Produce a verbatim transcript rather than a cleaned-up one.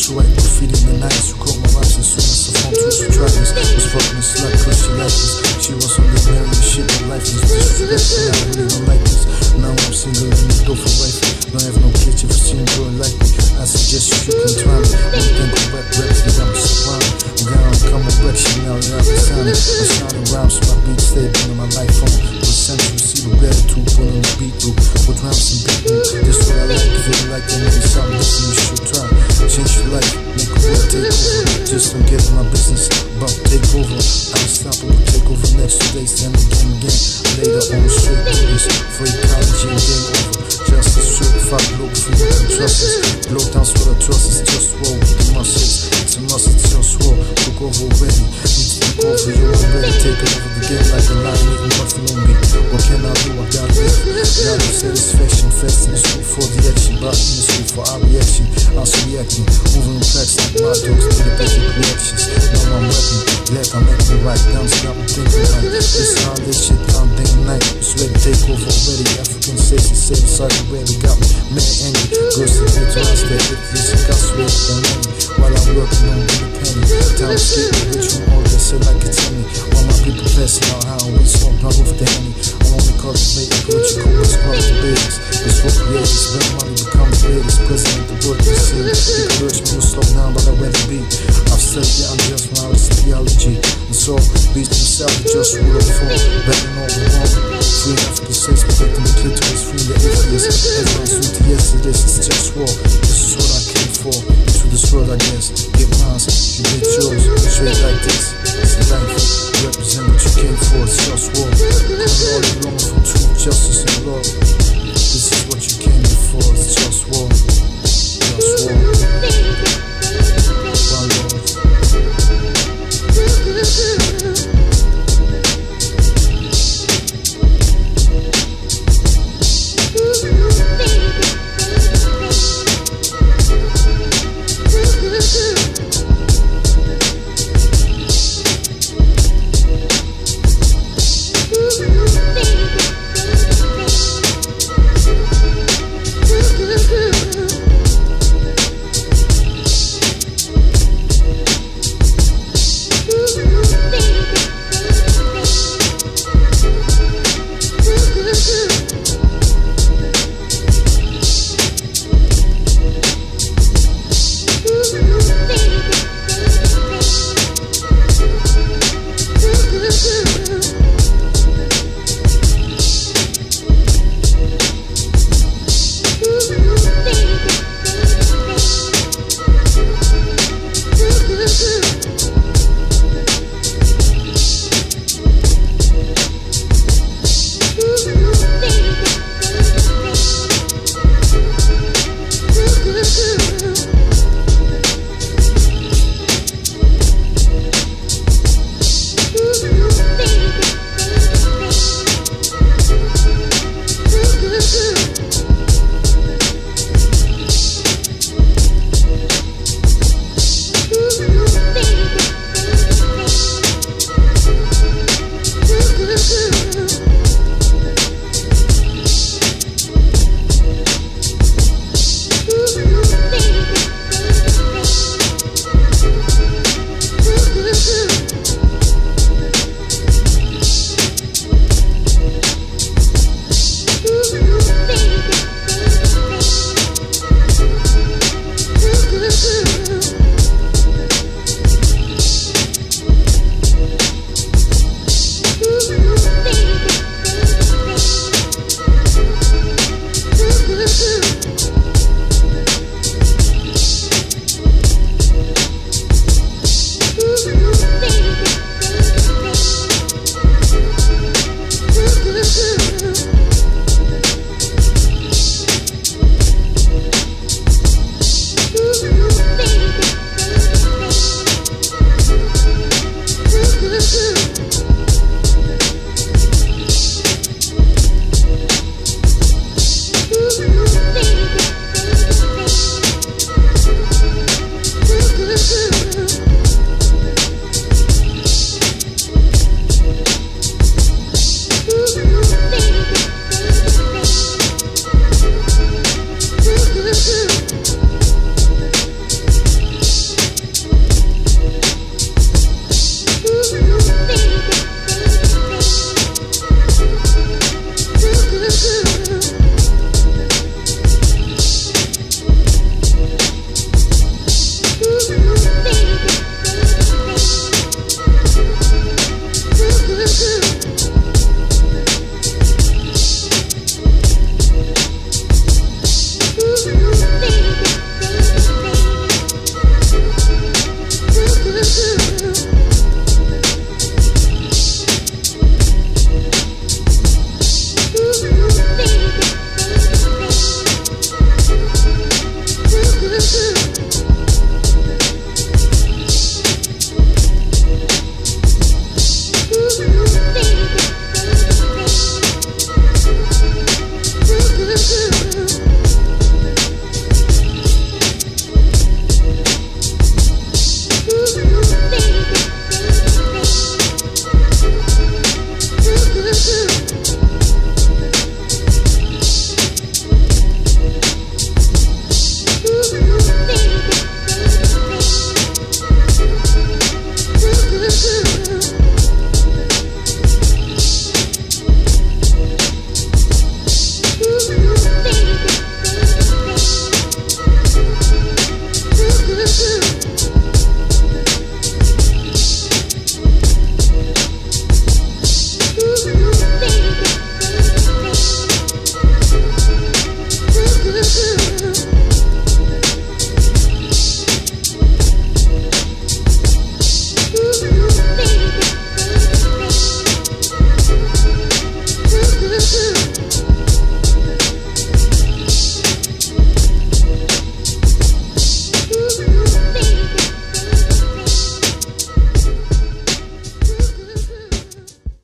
So I graffiti in the nights, who caught my vibes as soon as I found tools for drivers. Was fucking a slut cause she liked this. She was on the married and shit, but life is disrespectful. I really don't like this. Now I'm single and you go for wife. Don't have no kids if you see a girl like me. I suggest you can try me. Don't think of rap raps, they got me surrounded. I'm down, come on, back shit now, yeah, I'm sounding. I'm sounding around, so my beat stay on my life phone. For centuries, see the gratitude, put on the beat loop. With rhymes and beat loop. This what I like, if you like that, maybe something different you should try. Change your life, make a world take over. Just don't get in my business, but take over. Unstoppable, take over next two days, then again, again. Later on, straight to this, free college and game over. Just a certified blow free and trust us. Blow down what I trust is just roll with the muscles. It's a must, it's just roll. Took over already, need to take over, you already. Take over the game like a lion, eating nothing on me. What can I do? I gotta live. Gotta have satisfaction, fast in the street for the action, but in the street for our reaction. I was reacting, moving flex like my dogs, need a better reactions. Now I'm rapping, let I make me right down, stop and thinking right. This how I lay shit down day and night. It's ready to take over already. African safety, safe side already got me mad angry. Girls to me to us that if this got straight down on me. While I'm working on the penny, time to skip the rich from all that shit like it's me. All my people passing out how we smoke, not with the henny. I wanna cultivate a culture, cool, it's part of the business. It's for creators, spend money, become creators. President, the book is here. Encourage me to slow down, but I'd rather be. I've said, yeah, I'm just my theology. And so, beats themselves, just rule of four. Betting all the wrong. Free African sex, protecting the clitoris, free the atheists. Everyone's with the yesterday, it's just war. This is what I came for. Into this world, I guess. Get mine, you get yours. Straight like this. It's a life. Represent what you came for, it's just war. Calling all you long for truth, justice, and love. This is what you came for, it's just war. Just war.